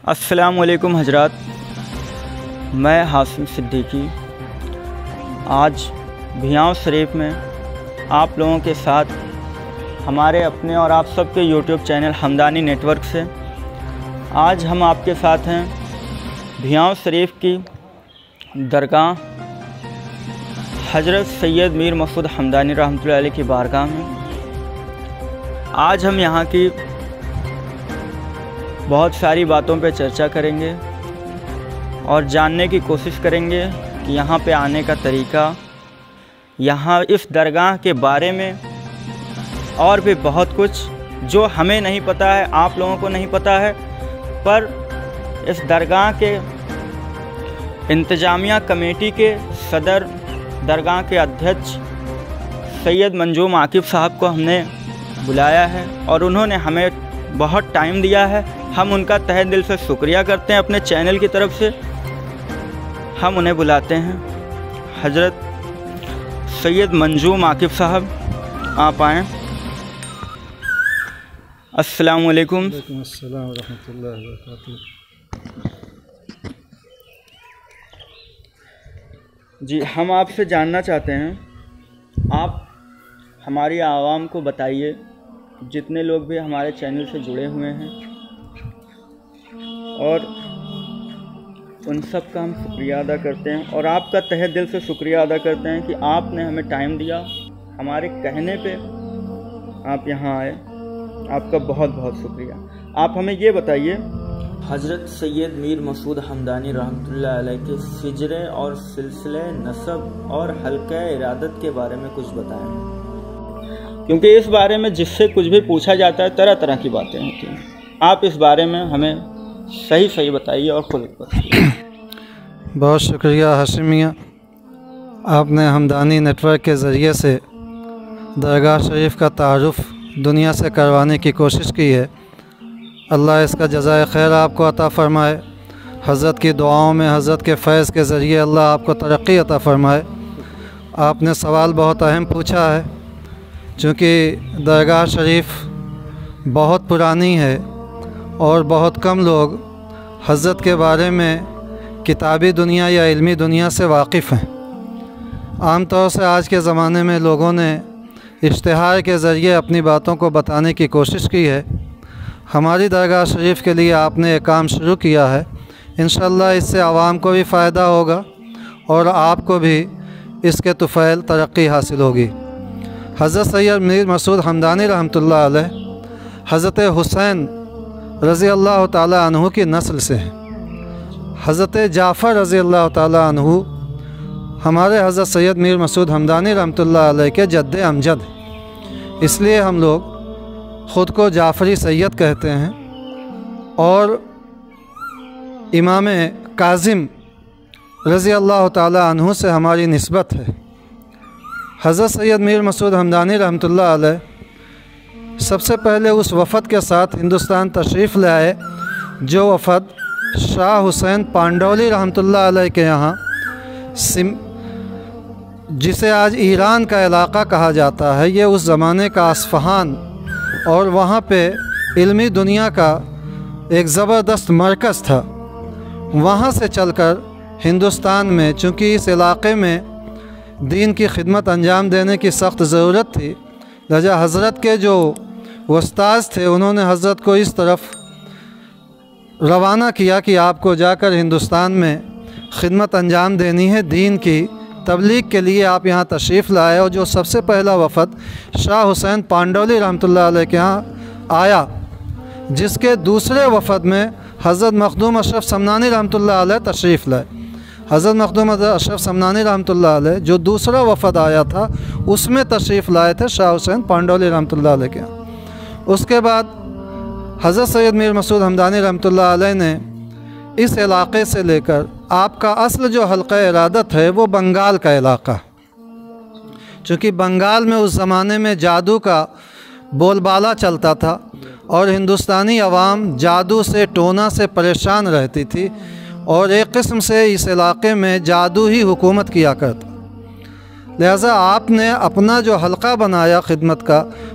अस्सलामुअलैकुम हजरात, मैं हासिम सिद्दीकी आज भियाँव शरीफ में आप लोगों के साथ हमारे अपने और आप सबके यूट्यूब चैनल हमदानी नेटवर्क से आज हम आपके साथ हैं भियाँव शरीफ की दरगाह हज़रत सैयद मीर मसूद हमदानी रहमतुल्लाह अलैह की बारगाह में। आज हम यहाँ की बहुत सारी बातों पे चर्चा करेंगे और जानने की कोशिश करेंगे कि यहाँ पे आने का तरीका, यहाँ इस दरगाह के बारे में और भी बहुत कुछ जो हमें नहीं पता है, आप लोगों को नहीं पता है। पर इस दरगाह के इंतजामिया कमेटी के सदर, दरगाह के अध्यक्ष सैयद मंजूम आकिब साहब को हमने बुलाया है और उन्होंने हमें बहुत टाइम दिया है। हम उनका तहे दिल से शुक्रिया करते हैं। अपने चैनल की तरफ से हम उन्हें बुलाते हैं। हज़रत सैयद मंजूम आकिब साहब, आप आएँ। अस्सलामु अलैकुम। अस्सलाम व रहमतुल्लाहि व बरकातुहू। जी, हम आपसे जानना चाहते हैं, आप हमारी आवाम को बताइए, जितने लोग भी हमारे चैनल से जुड़े हुए हैं, और उन सब का हम शुक्रिया अदा करते हैं और आपका तहे दिल से शुक्रिया अदा करते हैं कि आपने हमें टाइम दिया, हमारे कहने पे आप यहाँ आए। आपका बहुत बहुत शुक्रिया। आप हमें ये बताइए, हज़रत सैयद मीर मसूद हमदानी रहमतुल्लाह अलैह के हिजरे और सिलसिले नसब और हल्का इरादत के बारे में कुछ बताएं, क्योंकि इस बारे में जिससे कुछ भी पूछा जाता है तरह तरह की बातें होती हैं। आप इस बारे में हमें सही बताइए और खुद बताइए। बहुत शुक्रिया हाशिम मियाँ, आपने हमदानी नेटवर्क के ज़रिए से दरगाह शरीफ का तारुफ़ दुनिया से करवाने की कोशिश की है। अल्लाह इसका जज़ाए खैर आपको अता फ़रमाए। हज़रत की दुआओं में, हज़रत के फैज़ के ज़रिए अल्लाह आपको तरक्की अता फ़रमाए। आपने सवाल बहुत अहम पूछा है, चूँकि दरगाह शरीफ बहुत पुरानी है और बहुत कम लोग हज़रत के बारे में किताबी दुनिया या इल्मी दुनिया से वाकिफ़ हैं। आम तौर से आज के ज़माने में लोगों ने इश्तिहार के ज़रिए अपनी बातों को बताने की कोशिश की है। हमारी दरगाह शरीफ के लिए आपने एक काम शुरू किया है। इंशाअल्लाह इससे आवाम को भी फ़ायदा होगा और आपको भी इसके तुफ़ैल तरक्की हासिल होगी। हज़रत सैयद मीर मसूद हमदानी रहमतुल्लाह अलैह हज़रत हुसैन रज़ी अल्लाह ताला अन्हु की नस्ल से हैं। हज़रत जाफ़र रज़ी अल्लाह ताला अन्हु हमारे हज़रत सैयद मीर मसूद हमदानी रहमतुल्लाह अलैह के जद्द अमजद, इसलिए हम लोग ख़ुद को जाफ़री सैयद कहते हैं। और इमाम काज़िम रज़ी अल्लाह ताला अन्हु से हमारी निस्बत है। हज़रत सैयद मीर मसूद हमदानी रहमतुल्लाह अलैह सबसे पहले उस वफ़द के साथ हिंदुस्तान तशरीफ़ ले आए जो वफ़द शाह हुसैन पांडौली रहमतुल्लाह अलैह के यहाँ जिसे आज ईरान का इलाक़ा कहा जाता है, ये उस ज़माने का अस्फ़हान और वहाँ पे इल्मी दुनिया का एक ज़बरदस्त मरकज़ था। वहाँ से चलकर हिंदुस्तान में, चूँकि इस इलाक़े में दीन की खिदमत अंजाम देने की सख्त ज़रूरत थी, लिहाजा हज़रत के जो उस्ताद थे उन्होंने हज़रत को इस तरफ रवाना किया कि आपको जाकर हिंदुस्तान में खिदमत अंजाम देनी है, दीन की तबलीग के लिए आप यहाँ तशरीफ़ लाए। और जो सबसे पहला वफ़द शाह हुसैन पांडौली रहमतुल्लाह अलैह के यहाँ आया, जिसके दूसरे वफ़द में हज़रत मखदूम अशरफ समनानी रहमतुल्लाह अलैह तशरीफ़ लाए। हज़रत मखदूम अशरफ समनानी रहमतुल्लाह अलैह जो दूसरा वफ़द आया था उसमें तशरीफ़ लाए थे शाह हुसैन पांडौली रहमतुल्लाह अलैह के यहाँ। उसके बाद हज़रत सैयद मीर मसूद हमदानी रहमतुल्लाह अलैह ने इस इलाक़े से लेकर, आपका असल जो हल्का इरादत है वो बंगाल का इलाक़ा, चूँकि बंगाल में उस ज़माने में जादू का बोलबाला चलता था और हिंदुस्तानी अवाम जादू से, टोना से परेशान रहती थी और एक किस्म से इस इलाक़े में जादू ही हुकूमत किया करता। लिहाजा आपने अपना जो हल्का बनाया खिदमत का,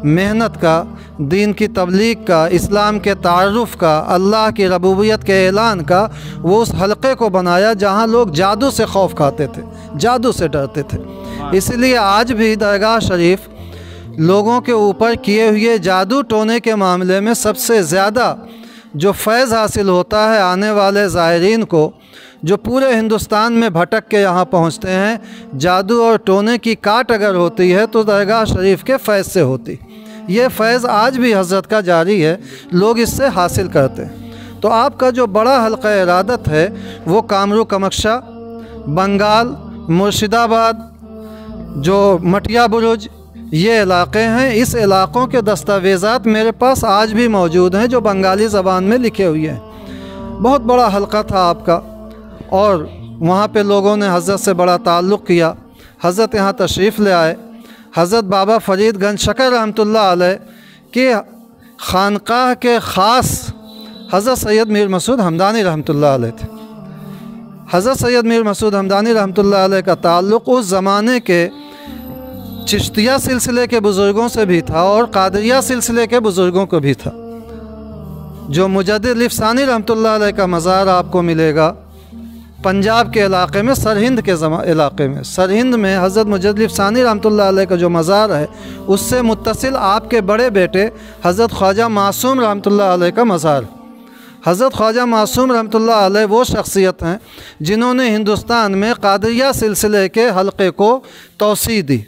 मेहनत का, दीन की तबलीग का, इस्लाम के तारुफ़ का, अल्लाह की रबूबियत के ऐलान का वो उस हलक़े को बनाया जहाँ लोग जादू से खौफ खाते थे, जादू से डरते थे। इसलिए आज भी दरगाह शरीफ लोगों के ऊपर किए हुए जादू टोने के मामले में सबसे ज़्यादा जो फैज़ हासिल होता है आने वाले ज़ायरीन को, जो पूरे हिंदुस्तान में भटक के यहाँ पहुँचते हैं, जादू और टोने की काट अगर होती है तो दरगाह शरीफ के फैज़ से होती। ये फैज़ आज भी हज़रत का जारी है, लोग इससे हासिल करते हैं। तो आपका जो बड़ा हल्का इरादत है वो कामरू कमक्षा, बंगाल, मुर्शिदाबाद, जो मटिया बुरुज, ये इलाक़े हैं। इस इलाक़ों के दस्तावेज़ात मेरे पास आज भी मौजूद हैं जो बंगाली ज़बान में लिखे हुए हैं। बहुत बड़ा हल्का था आपका और वहाँ पे लोगों ने हज़रत से बड़ा ताल्लुक़ किया। हज़रत यहाँ तशरीफ़ ले आए। हज़रत बाबा फ़रीदगंज शकर रहमतुल्लाह अलैह के ख़ानक़ाह के ख़ास हज़रत सैयद मीर मसूद हमदानी रहमतुल्लाह अलैह थे। हज़रत सैयद मीर मसूद हमदानी रहमतुल्लाह अलैह का ताल्लुक़ उस ज़माने के चिश्तिया सिलसिले के बुज़ुर्गों से भी था और कादरिया सिलसिले के बुज़ुर्गों को भी था। जो मुजद्दिद लिफ़सानी रहमतुल्लाह अलैह का मज़ार आपको मिलेगा पंजाब के इलाक़े में, सरहिंद के इलाक़े में, सरहिंद में हज़रत मुजद्दिद लिफ़सानी रहमतुल्लाह अलैह का जो मज़ार है उससे मुत्तसिल आपके बड़े बेटे हज़रत ख्वाजा मासूम रहमतुल्लाह अलैह का मज़ार। हज़रत ख्वाजा मासूम रहमतुल्लाह अलैह वो शख्सियत हैं जिन्होंने हिंदुस्तान में कादरिया सिलसिले के हलक़े को तौसी दी।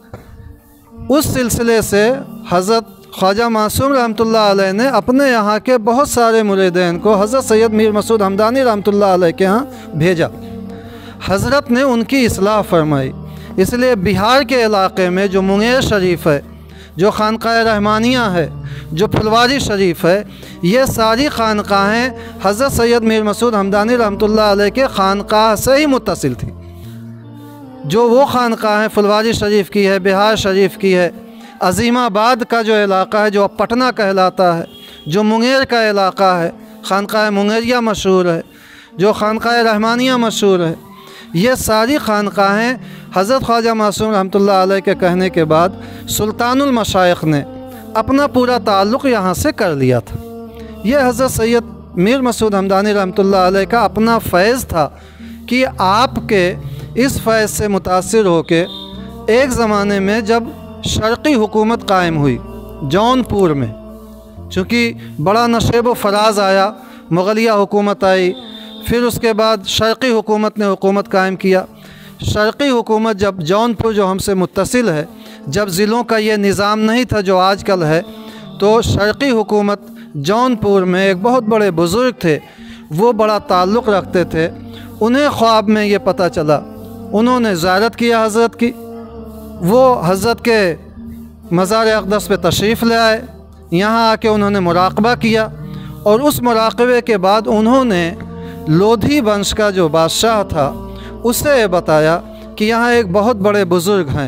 उस सिलसिले से हज़रत ख्वाजा मासूम रहमतुल्लाह अलैह ने अपने यहाँ के बहुत सारे मुरीदीन को हज़रत सैयद मीर मसूद हमदानी रहमतुल्लाह अलैह के यहाँ भेजा। हज़रत ने उनकी इस्लाह फरमाई। इसलिए बिहार के इलाक़े में जो मुंगेर शरीफ है, जो खानक़ाह रहमानिया है, जो फुलवारी शरीफ है, ये सारी खानक़ाहें हज़रत सैयद मीर मसूद हमदानी रहमतुल्लाह अलैह के खानक़ाह से ही मुत्तसिल थी। जो वो खानक़ाहें फुलवारी शरीफ की है, बिहार शरीफ की है, अज़ीमाबाद का जो इलाक़ा है जो अब पटना कहलाता है, जो मुंगेर का इलाक़ा है, खानक़ाह मुंगेरिया मशहूर है, जो खानक़ाह रहमानिया मशहूर है, ये सारी खानक़ाहें हज़रत ख्वाजा मासूम रहमतुल्लाह अलैह के कहने के बाद सुल्तानुल मशाइख़ ने अपना पूरा ताल्लुक़ यहाँ से कर लिया था। ये हज़रत सैयद मीर मसूद हमदानी रहमतुल्लाह अलैह का अपना फैज़ था कि आपके इस फैज़ से मुतासिर होके एक ज़माने में जब शर्क़ी हुकूमत कायम हुई जौनपुर में, चूँकि बड़ा नशेब व फराज आया, मुग़लिया हुकूमत आई, फिर उसके बाद शर्क़ी हुकूमत ने हुकूमत कायम किया। शर्क़ी हुकूमत जब जौनपुर जो हमसे मुत्तसिल है, जब ज़िलों का ये निज़ाम नहीं था जो आजकल है, तो शर्क़ी हुकूमत जौनपुर में एक बहुत बड़े बुज़ुर्ग थे, वो बड़ा ताल्लुक़ रखते थे। उन्हें ख्वाब में ये पता चला, उन्होंने ज़ियारत किया हज़रत की, वो हज़रत के मज़ार अक़दस पे तशरीफ़ ले आए, यहाँ आके उन्होंने मुराक़बा किया और उस मुराक़बे के बाद उन्होंने लोधी वंश का जो बादशाह था उसे बताया कि यहाँ एक बहुत बड़े बुज़ुर्ग हैं।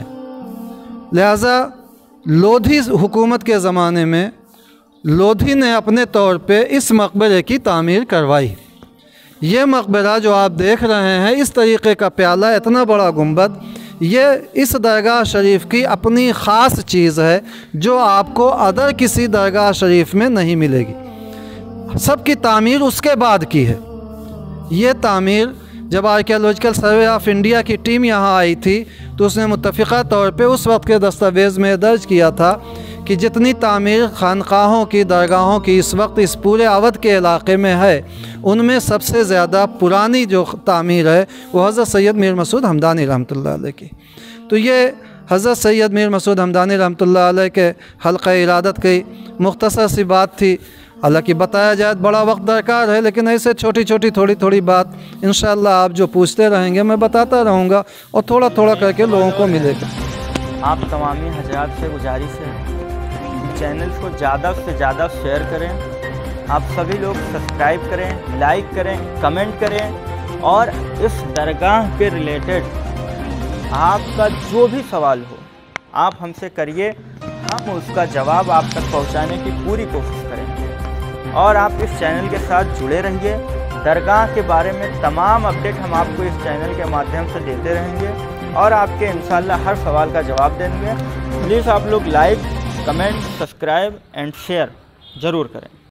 लिहाजा लोधी हुकूमत के ज़माने में लोधी ने अपने तौर पे इस मकबरे की तामीर करवाई। ये मकबरा जो आप देख रहे हैं, इस तरीक़े का प्याला, इतना बड़ा गुंबद, ये इस दरगाह शरीफ की अपनी ख़ास चीज़ है जो आपको अदर किसी दरगाह शरीफ में नहीं मिलेगी। सबकी तामीर उसके बाद की है। ये तामीर जब आर्कियोलॉजिकल सर्वे ऑफ इंडिया की टीम यहाँ आई थी तो उसने मुत्तफ़िक़ा तौर पे उस वक्त के दस्तावेज़ में दर्ज किया था कि जितनी तामीर खानक़ाहों की, दरगाहों की इस वक्त इस पूरे अवध के इलाक़े में है, उनमें सबसे ज़्यादा पुरानी जो तामीर है वो हज़रत सैयद मीर मसूद हमदानी रहमतुल्लाह अलैह की। तो ये हज़रत सैयद मीर मसूद हमदानी रहमतुल्लाह अलैह के हल्क़ा इरादत की मुख्तसर सी बात थी। हालांकि बताया जाए तो बड़ा वक्त दरकार है, लेकिन ऐसे छोटी छोटी थोड़ी थोड़ी बात इंशाअल्लाह आप जो पूछते रहेंगे मैं बताता रहूँगा और थोड़ा थोड़ा करके लोगों को मिलेगा। आप तमामी हज़रात से गुजारिश है चैनल को ज़्यादा से ज़्यादा शेयर करें, आप सभी लोग सब्सक्राइब करें, लाइक करें, कमेंट करें और इस दरगाह के रिलेटेड आपका जो भी सवाल हो आप हमसे करिए, हम उसका जवाब आप तक पहुंचाने की पूरी कोशिश करेंगे। और आप इस चैनल के साथ जुड़े रहिए, दरगाह के बारे में तमाम अपडेट हम आपको इस चैनल के माध्यम से देते रहेंगे और आपके इंशाअल्लाह हर सवाल का जवाब देंगे। प्लीज़ आप लोग like, comment, subscribe and share ज़रूर करें।